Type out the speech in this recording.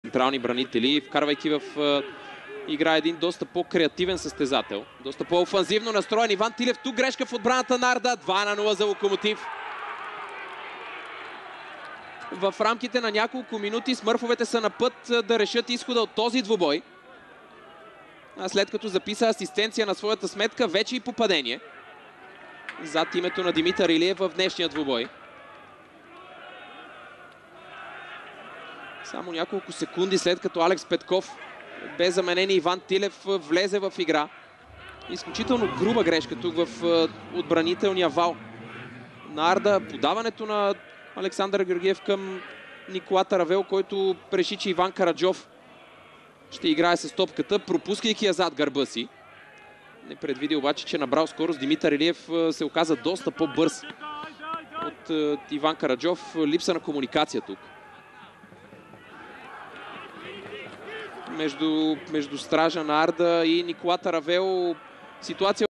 централни бранители, вкарвайки в игра един доста по-креативен състезател. Доста по-офанзивно настроен Иван Тилев. Тук грешка в отбраната на Арда. 2-0 за Локомотив. В рамките на няколко минути смърфовете са на път да решат изхода от този двубой. А след като записа асистенция на своята сметка, вече и попадение зад името на Димитър Илиев в днешния двубой. Само няколко секунди след като Алекс Петков бе заменен и Иван Тилев влезе в игра. Изключително груба грешка тук в отбранителния вал на Арда. Подаването на Александър Георгиев към Никола Таравел, който реши, че Иван Караджов ще играе с топката, пропускайки я зад гърба си. Не предвиди обаче, че набрал скорост. Димитър Илиев се оказа доста по-бърз от Иван Караджов. Липса на комуникация тук между стража на Арда и Никола Таравел. Ситуация